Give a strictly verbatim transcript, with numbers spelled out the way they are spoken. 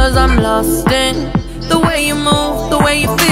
'cause I'm lost in the way you move, the way you feel.